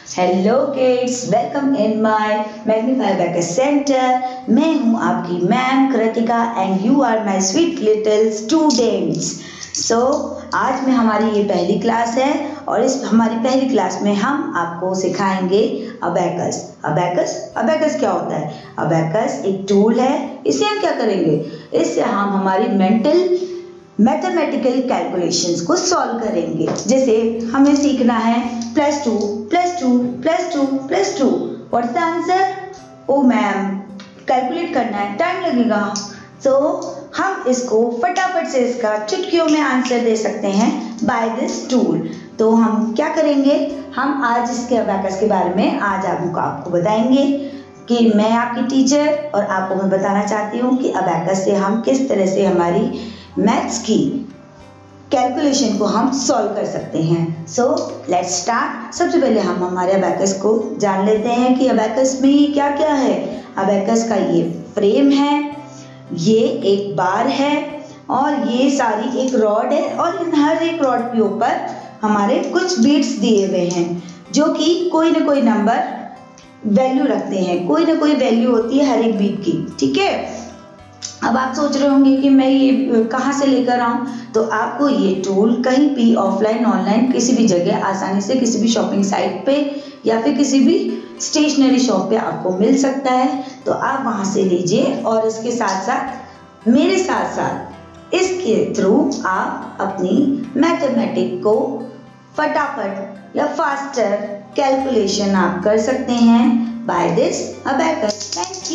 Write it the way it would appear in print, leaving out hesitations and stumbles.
Hello kids, welcome in my magnify abacus centre. मैं हूं आपकी ma'am Kritika and you are my sweet little students. So आज में हमारी ये पहली क्लास है और इस हमारी पहली क्लास में हम आपको सिखाएंगे अबेकस। अबेकस क्या होता है? अबेकस एक टूल है। इससे हम क्या करेंगे? इससे हम हमारी मैथमेटिकल कैलकुलेशंस को सॉल्व करेंगे। जैसे हमें सीखना है +2 + 2 + 2 + 2। What's the answer? Oh ma'am, calculate करना है, टाइम लगेगा। तो हम इसको फटाफट से इसका चुटकियों में आंसर दे सकते हैं बाय दिस टूल। तो हम क्या करेंगे? हम आज इसके अबेकस के बारे में आज आपको बताएंगे कि मैं आपकी टीचर और आपको मैं बताना चाहती हूँ कि अबेकस से हम किस तरह से हमारी मैथ्स की कैलकुलेशन को हम सॉल्व कर सकते हैं। So let's start. सबसे पहले हम हमारे अबेकस को जान लेते हैं कि अबेकस में क्या क्या है। अबेकस का ये फ्रेम है, ये एक बार है और ये सारी एक रॉड है और इन हर एक रॉड के ऊपर हमारे कुछ बीट्स दिए हुए हैं जो कि कोई ना कोई नंबर वैल्यू रखते हैं। कोई ना कोई वैल्यू होती है हर एक बीट की, ठीक है। अब आप सोच रहे होंगे कि मैं ये कहाँ से लेकर आऊँ, तो आपको ये टूल कहीं भी ऑफलाइन ऑनलाइन किसी भी जगह आसानी से किसी भी शॉपिंग साइट पे या फिर किसी भी स्टेशनरी शॉप पे आपको मिल सकता है। तो आप वहाँ से लीजिए और इसके साथ साथ मेरे साथ इसके थ्रू आप अपनी मैथमेटिक को फटाफट या फास्टर कैलकुलेशन आप कर सकते हैं by this abacus. Thank you.